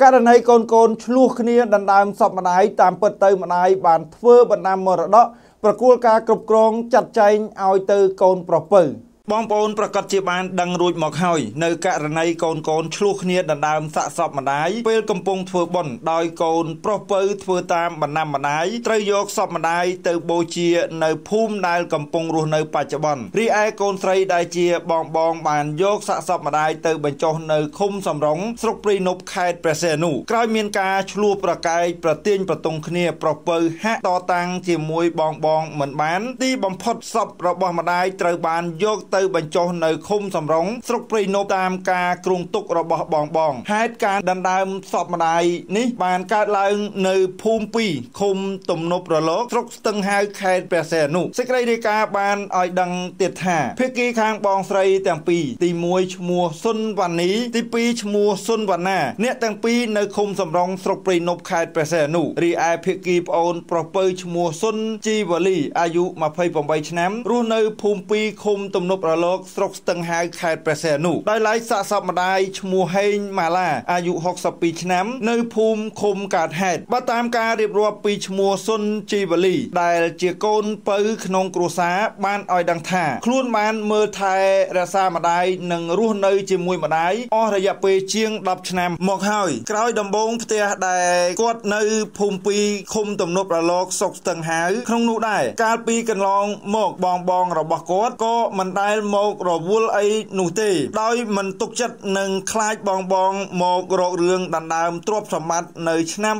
ករណីកូនឆ្លោះគ្នាដណ្ដើមសពម្ដាយតាមពិតទៅម្ដាយបានធ្វើបណ្ដាំមរតកប្រគល់ការគ្រប់គ្រងចាត់ចែងឲ្យទៅកូនប្រុសពៅបងប្អូនប្រកាសជាបានដឹងរួចមកហើយនៅករណីកូនឆ្លោះគ្នាដណ្ដើមសាកសពម្ដាយពេលកំពុងធ្វើបុណ្យដោយកូនប្រុសពៅធ្វើតាមបណ្ដាំម្ដាយត្រូវយកសពម្ដាយទៅបូជានៅភូមិដែលកំពុងរស់នៅបច្ចុប្បន្នរីឯកូនស្រីដែលជាបងបានយកសាកសពម្ដាយទៅបញ្ចុះនៅឃុំសំរងស្រុកព្រៃនប់ខេត្តព្រះសីហនុក្រោយមានការឆ្លោះប្រកែកប្រទាញប្រទង់គ្នាប្រុសពៅហាក់តតាំងជាមួយបងមិនបានទីបំផុតសពរបស់ម្ដាយត្រូវបានយកទៅបញ្ចុះនៅឃុំសំរងស្រុកព្រៃនប់តាមការគ្រងទុករបស់បងហេតុការដណ្ដើមសពម្ដាយនេះបានកើតឡើងនៅភូមិ2ឃុំទំនប់រលកស្រុកស្ទឹងហៅខេត្តព្រះសីហនុសេចក្តីរាយការណ៍បានឲ្យដឹងទៀតថាភាគីខាងបងស្រីទាំងពីរទី1ឈ្មោះសុនវណ្ណីទី2ឈ្មោះសុនវណ្ណាអ្នកទាំងពីរនៅឃុំសំរងស្រុកព្រៃនប់ខេត្តព្រះសីហនុរីឯភាគីប្អូនប្រុសពៅឈ្មោះសុនជីវលីអាយុ28ឆ្នាំរស់នៅភូមិ2ឃុំទំនប់រលកស្រុកស្ទឹងហៅខេត្តព្រះសីហនុដោយឡែកសាកសពម្ដាយឈ្មោះហេងម៉ាឡាអាយុ62ឆ្នាំនៅភូមិឃុំកើតហេតុបើតាមការរៀបរាប់ពីឈ្មោះសុនជីវលីដែលជាកូនពៅក្នុងគ្រួសារបានឲ្យដឹងថាខ្លួនបានមើលថែរក្សាម្ដាយនិងរស់នៅជាមួយម្ដាយអស់រយៈពេលជាង10ឆ្នាំមកហើយក្រោយដំបូងផ្ទះដែលគាត់នៅភូមិ2ឃុំទំនប់រលកស្រុកស្ទឹងហៅក្នុងនោះដែរកាលពីកន្លងមកបងរបស់គាត់ក៏មិនដែលមករវល់អីនោះទេដោយមិនទុកចិត្តនឹងខ្លាចបងមករករឿងដណ្ដើមទ្រព្យសម្បត្តិនៅឆ្នាំ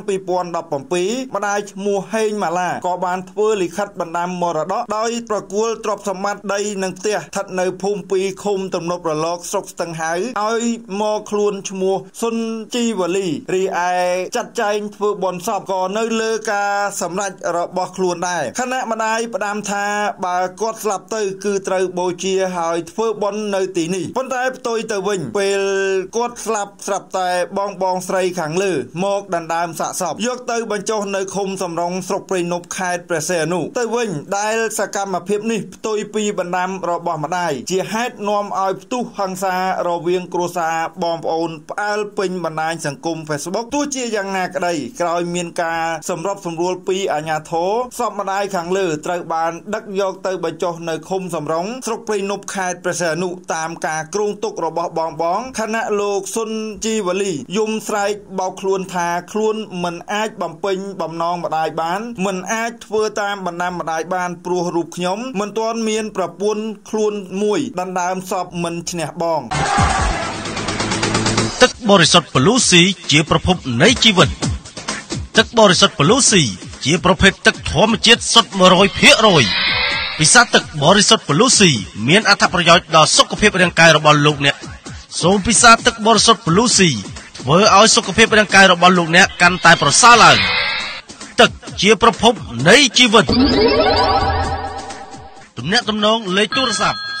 2017ម្ដាយឈ្មោះហេងម៉ាឡាក៏បានធ្វើលិខិតបណ្ដាំមរតកដោយប្រគល់ទ្រព្យសម្បត្តិដីនិងផ្ទះស្ថិតនៅភូមិ2ឃុំទំនប់រលកស្រុកស្ទឹងហៅឲ្យមកខ្លួនឈ្មោះសុនជីវលីរីឯចាត់ចែងធ្វើបុណ្យសពក៏នៅលើការសម្រេចរបស់ខ្លួនដែរខណៈម្ដាយផ្ដាំថាបើគាត់ស្លាប់ទៅគឺត្រូវបូជាហើយធ្វើបុណ្យនៅទីនេះប៉ុន្តែផ្ទុយទៅវិញពេលគាត់ស្លាប់ស្រាប់តែបងស្រីខាងលើមកដណ្ដើមសាកសពយកទៅបញ្ចុះនៅឃុំសំរងស្រុកព្រៃនប់ខេត្តព្រះសីហនុទៅវិញដែលសកម្មភាពនេះផ្ទុយពីបណ្ដាំរបស់ម្ដាយជាហេតុនាំឲ្យផ្ទុះហិង្សារវាងគ្រួសារបងប្អូនផ្អើលពេញបណ្ដាញសង្គម Facebook ទោះជាយ៉ាងណាក្ដីក្រោយមានការសម្របសម្រួលពីអាជ្ញាធរសពម្ដាយខាងលើត្រូវបានដឹកយកទៅបញ្ចុះនៅឃុំសំរងស្រុកព្រៃនប់ខេត្តព្រះសីហនុតាមការគ្រោងទុករបស់បងខណៈលោកសុនជីវលីយំស្រែកបោកខ្លួនថាខ្លួនមិនអាចបំពេញបំណងម្ដាយបានមិនអាចធ្វើតាមបណ្ដាំម្ដាយបានព្រោះរូបខ្ញុំមិនទាន់មានប្រពន្ធខ្លួនមួយដណ្ដើមសពមិនឈ្នះបងទឹកបរិសុទ្ធប្លូស៊ីជាប្រភពនៃជីវិតទឹកបរិសុទ្ធប្លូស៊ីជាប្រភេទទឹកធម្មជាតិសុទ្ធ 100% ពិសាទឹកបរិសុទ្ធប្លូស៊ីមានអត្ថប្រយោជន៍ដល់សុខភាពរាងកាយរបស់លោកអ្នកសូមពិសាទឹកបរិសុទ្ធប្លូស៊ីធ្វើឲ្យសុខភាពរាងកាយរបស់លោកអ្នកកាន់តែប្រសើរឡើងទឹកជាប្រភពនៃជីវិតទំនាក់ទំនងលេខទូរស័ព្ទ